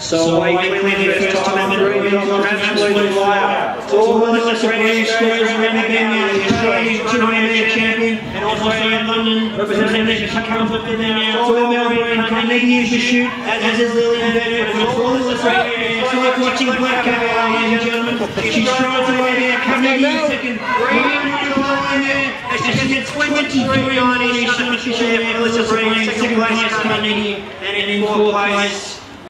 So I claim the first time in the race, absolutely fire. All the Breen squares around the venue, Australia's 200-metre champion, and also in London, representing comfort for them now. It's all Breen, Carnegie is the shoot, as is Lillian Bedford, and all the Australian. It's like watching Black Cat, ladies and gentlemen. She's trying to lay there, Carnegie second, Breen in the line there, as she gets 23.90, she's unofficial there, Breen, second place, Carnegie, and in fourth place,